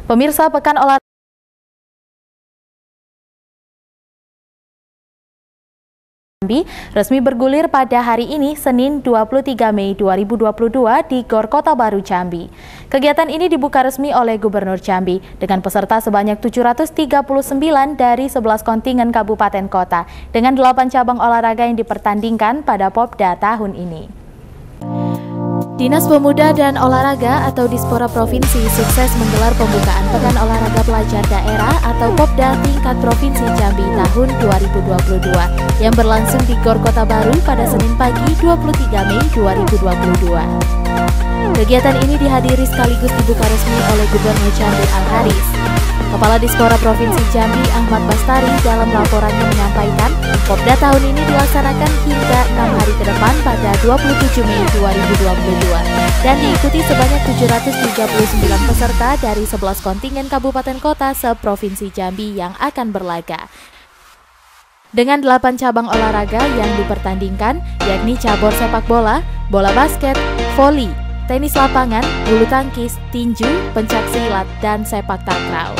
Pemirsa, Pekan Olahraga Jambi resmi bergulir pada hari ini, Senin 23 Mei 2022 di GOR Kota Baru Jambi. Kegiatan ini dibuka resmi oleh Gubernur Jambi dengan peserta sebanyak 739 dari 11 kontingen kabupaten kota dengan 8 cabang olahraga yang dipertandingkan pada Popda tahun ini. Dinas Pemuda dan Olahraga atau Dispora Provinsi sukses menggelar pembukaan Pekan Olahraga Pelajar Daerah atau Popda tingkat Provinsi Jambi tahun 2022 yang berlangsung di GOR Kota Baru pada Senin pagi 23 Mei 2022. Kegiatan ini dihadiri sekaligus dibuka resmi oleh Gubernur Jambi Al-Haris. Kepala Dispora Provinsi Jambi Ahmad Bastari dalam laporannya menyampaikan Popda tahun ini dilaksanakan hingga 6 hari ke depan pada 27 Mei 2022 dan diikuti sebanyak 739 peserta dari 11 kontingen kabupaten kota se-Provinsi Jambi yang akan berlaga. Dengan 8 cabang olahraga yang dipertandingkan, yakni cabur sepak bola, bola basket, voli, tenis lapangan, bulu tangkis, tinju, pencak silat, dan sepak takraw.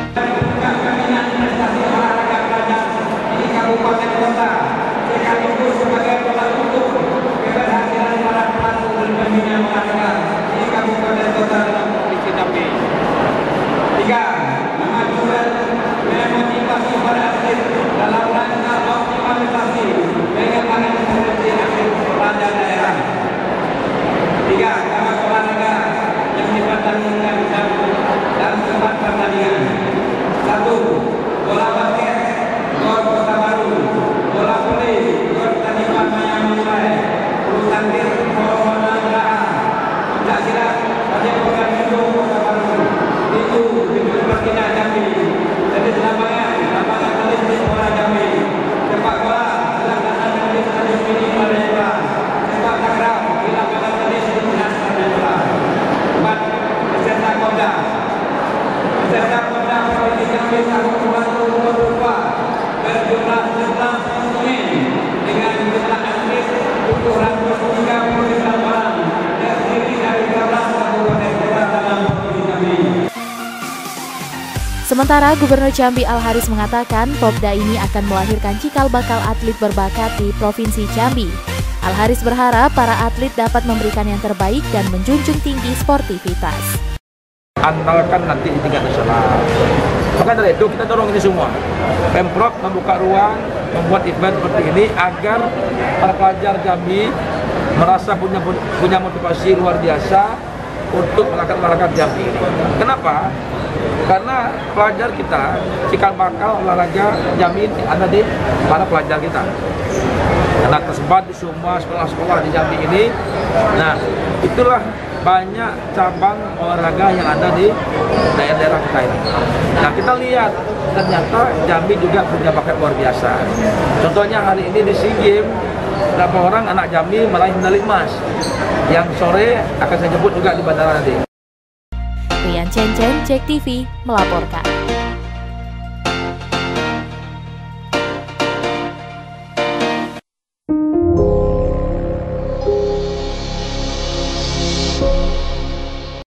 Bola basket, GOR Kota Baru, bola voli, GOR Tanipan Mayang-Mayang, bulu tangkis, GOR Mananggahan, pencak silat, Raja Pekan Hidung Kota Baru, tinju, Pintu Perkina Jambi, tenis lapangan, lapangan tenis di Sekolah Jambi, sepak bola, lapangan tenis Stadion Mini Palembang, sepak takraw, di lapangan tenis di Dinas Palembang. 4. Peserta Popda. Peserta Popda Provinsi Jambi tahun 2022 berjumlah 11 kontingen dengan jumlah atlet 739 orang terdiri dari 13 kabupaten kota dalam Provinsi Jambi. Sementara Gubernur Jambi Al-Haris mengatakan Popda ini akan melahirkan cikal bakal atlet berbakat di Provinsi Jambi. Al-Haris berharap para atlet dapat memberikan yang terbaik dan menjunjung tinggi sportivitas. Andalkan nanti di tingkat nasional. Maka dari itu kita dorong ini semua. Pemprov membuka ruang, membuat event seperti ini agar para pelajar Jambi merasa punya motivasi luar biasa untuk melakukan olahraga Jambi ini. Kenapa? Karena pelajar kita, cikal bakal olahraga Jambi ada di para pelajar kita. Karena tersebar di semua sekolah-sekolah di Jambi ini. Nah, itulah banyak cabang olahraga yang ada di daerah-daerah kita ini. Nah, kita lihat ternyata Jambi juga punya bakat luar biasa. Contohnya hari ini di SEA Games, beberapa orang anak Jambi meraih medali emas. Yang sore akan saya jemput juga di bandara nanti. Rian Cencen, JEK TV melaporkan.